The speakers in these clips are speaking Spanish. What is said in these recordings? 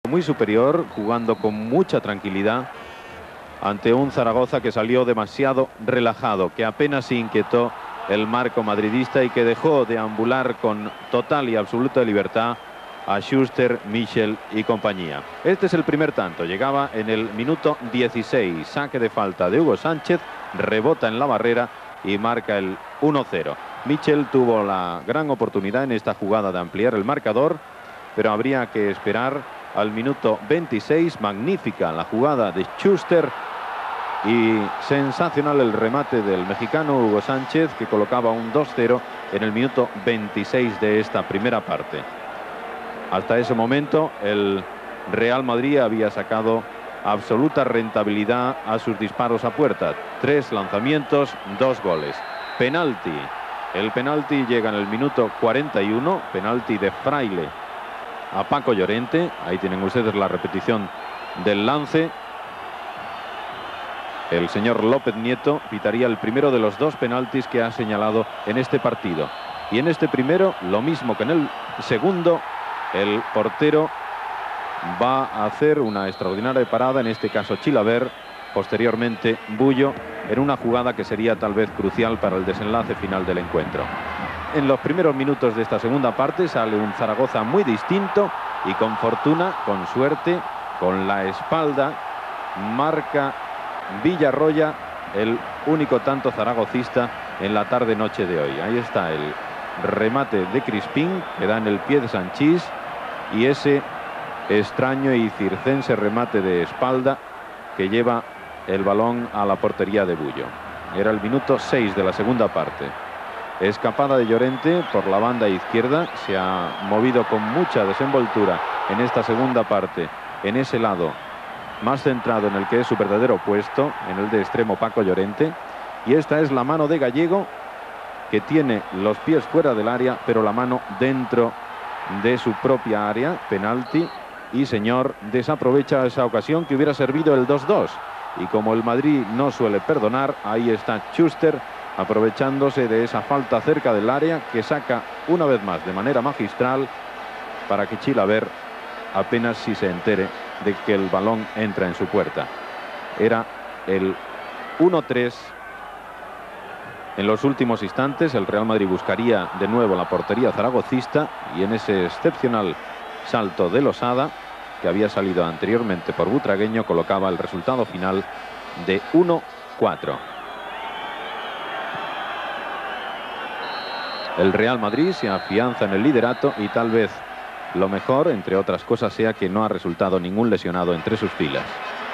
Muy superior, jugando con mucha tranquilidad ante un Zaragoza que salió demasiado relajado, que apenas se inquietó el marco madridista y que dejó deambular con total y absoluta libertad a Schuster, Michel y compañía. Este es el primer tanto, llegaba en el minuto 16, saque de falta de Hugo Sánchez, rebota en la barrera y marca el 1-0. Michel tuvo la gran oportunidad en esta jugada de ampliar el marcador, pero habría que esperar al minuto 26, magnífica la jugada de Schuster y sensacional el remate del mexicano Hugo Sánchez, que colocaba un 2-0 en el minuto 26 de esta primera parte. Hasta ese momento el Real Madrid había sacado absoluta rentabilidad a sus disparos a puerta. 3 lanzamientos, 2 goles. Penalti. El penalti llega en el minuto 41, penalti de Fraile a Paco Llorente. Ahí tienen ustedes la repetición del lance. El señor López Nieto pitaría el primero de los 2 penaltis que ha señalado en este partido. Y en este primero, lo mismo que en el segundo, el portero va a hacer una extraordinaria parada, en este caso Chilavert, posteriormente Bullo, en una jugada que sería tal vez crucial para el desenlace final del encuentro. En los primeros minutos de esta segunda parte sale un Zaragoza muy distinto y con fortuna, con suerte, con la espalda, marca Villarroya el único tanto zaragocista en la tarde-noche de hoy. Ahí está el remate de Crispín, que da en el pie de Sanchís, y ese extraño y circense remate de espalda que lleva el balón a la portería de Bullo. Era el minuto 6 de la segunda parte. Escapada de Llorente por la banda izquierda, se ha movido con mucha desenvoltura en esta segunda parte, en ese lado más centrado en el que es su verdadero puesto, en el de extremo Paco Llorente. Y esta es la mano de Gallego, que tiene los pies fuera del área, pero la mano dentro de su propia área. Penalti, y señor, desaprovecha esa ocasión que hubiera servido el 2-2. Y como el Madrid no suele perdonar, ahí está Schuster, aprovechándose de esa falta cerca del área, que saca una vez más de manera magistral para que Chilavert apenas si se entere de que el balón entra en su puerta. Era el 1-3. En los últimos instantes el Real Madrid buscaría de nuevo la portería zaragocista, y en ese excepcional salto de Losada, que había salido anteriormente por Butragueño, colocaba el resultado final de 1-4. El Real Madrid se afianza en el liderato y tal vez lo mejor, entre otras cosas, sea que no ha resultado ningún lesionado entre sus filas.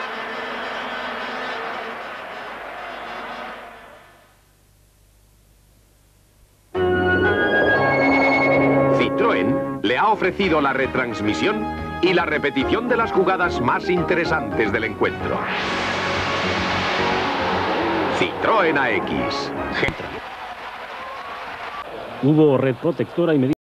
Citroën le ha ofrecido la retransmisión y la repetición de las jugadas más interesantes del encuentro. Citroën AX. Hubo red protectora y